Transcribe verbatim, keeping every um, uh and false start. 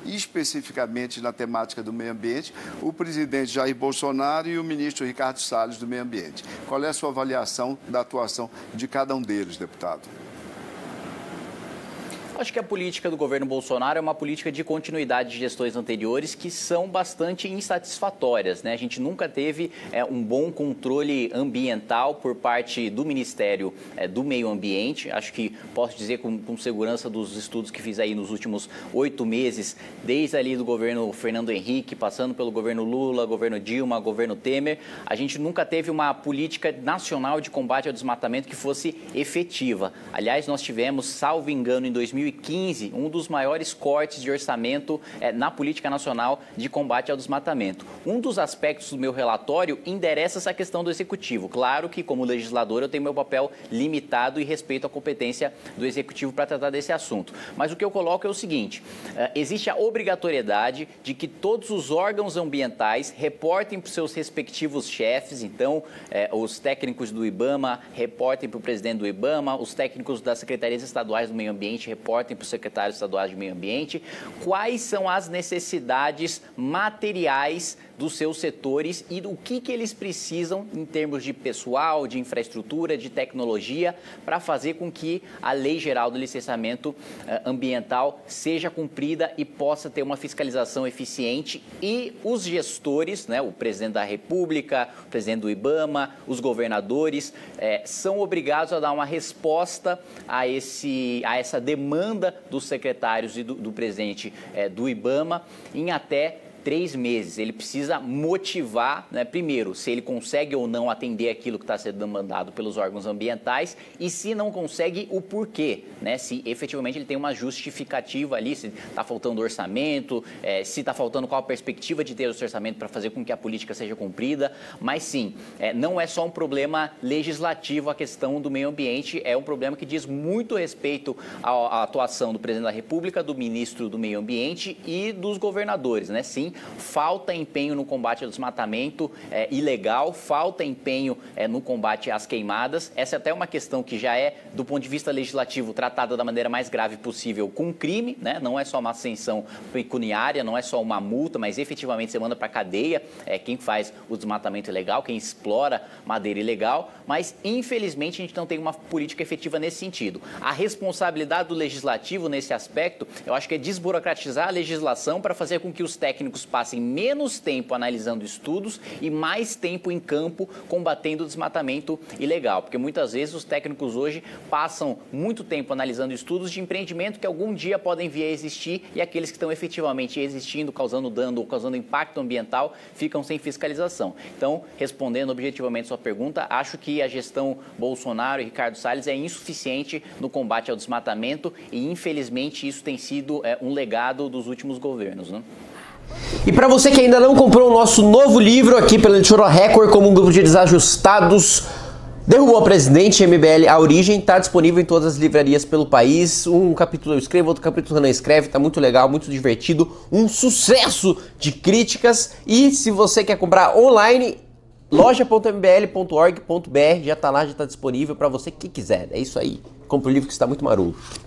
especificamente na temática do meio ambiente, o presidente Jair Bolsonaro e o ministro Ricardo Salles do Meio Ambiente. Qual é a sua avaliação da atuação de cada um deles, deputado? Acho que a política do governo Bolsonaro é uma política de continuidade de gestões anteriores que são bastante insatisfatórias, né? A gente nunca teve é, um bom controle ambiental por parte do Ministério é, do Meio Ambiente. Acho que posso dizer com, com segurança dos estudos que fiz aí nos últimos oito meses, desde ali do governo Fernando Henrique, passando pelo governo Lula, governo Dilma, governo Temer, a gente nunca teve uma política nacional de combate ao desmatamento que fosse efetiva. Aliás, nós tivemos, salvo engano, em dois mil e quinze, um dos maiores cortes de orçamento é, na política nacional de combate ao desmatamento. Um dos aspectos do meu relatório endereça essa questão do executivo. Claro que, como legislador, eu tenho meu papel limitado e respeito a competência do executivo para tratar desse assunto. Mas o que eu coloco é o seguinte, uh, existe a obrigatoriedade de que todos os órgãos ambientais reportem para os seus respectivos chefes, então, eh, os técnicos do IBAMA reportem para o presidente do IBAMA, os técnicos das secretarias estaduais do meio ambiente reportem para os secretários estaduais de meio ambiente, quais são as necessidades materiais dos seus setores e do que, que eles precisam em termos de pessoal, de infraestrutura, de tecnologia, para fazer com que a Lei Geral do Licenciamento uh, Ambiental seja cumprida e possa ter uma fiscalização eficiente e os gestores, né, o presidente da República, o presidente do IBAMA, os governadores, eh, são obrigados a dar uma resposta a, esse, a essa demanda dos secretários e do, do presidente eh, do IBAMA em até três meses. Ele precisa motivar, né, primeiro, se ele consegue ou não atender aquilo que está sendo demandado pelos órgãos ambientais e se não consegue, o porquê, né? Se efetivamente ele tem uma justificativa ali, se está faltando orçamento, é, se está faltando qual a perspectiva de ter esse orçamento para fazer com que a política seja cumprida. Mas sim, é, não é só um problema legislativo a questão do meio ambiente, é um problema que diz muito respeito à, à atuação do presidente da República, do ministro do Meio Ambiente e dos governadores, né? Sim, falta empenho no combate ao desmatamento é, ilegal, falta empenho é, no combate às queimadas. Essa é até uma questão que já é, do ponto de vista legislativo, tratada da maneira mais grave possível com crime, né? Não é só uma sanção pecuniária, não é só uma multa, mas efetivamente você manda para a cadeia é, quem faz o desmatamento ilegal, quem explora madeira ilegal, mas infelizmente a gente não tem uma política efetiva nesse sentido. A responsabilidade do legislativo nesse aspecto, eu acho que é desburocratizar a legislação para fazer com que os técnicos passem menos tempo analisando estudos e mais tempo em campo combatendo o desmatamento ilegal. Porque muitas vezes os técnicos hoje passam muito tempo analisando estudos de empreendimento que algum dia podem vir a existir e aqueles que estão efetivamente existindo, causando dano ou causando impacto ambiental, ficam sem fiscalização. Então, respondendo objetivamente a sua pergunta, acho que a gestão Bolsonaro e Ricardo Salles é insuficiente no combate ao desmatamento e, infelizmente, isso tem sido é, um legado dos últimos governos, né? E para você que ainda não comprou o nosso novo livro aqui pela editora Record, como um grupo de desajustados derrubou a presidente, M B L A Origem, está disponível em todas as livrarias pelo país. Um capítulo eu escrevo, outro capítulo o Renan escreve, tá muito legal, muito divertido, um sucesso de críticas. E se você quer comprar online, loja ponto m b l ponto org ponto b r, já tá lá, já tá disponível para você que quiser. É isso aí, compra o livro que está muito maroto.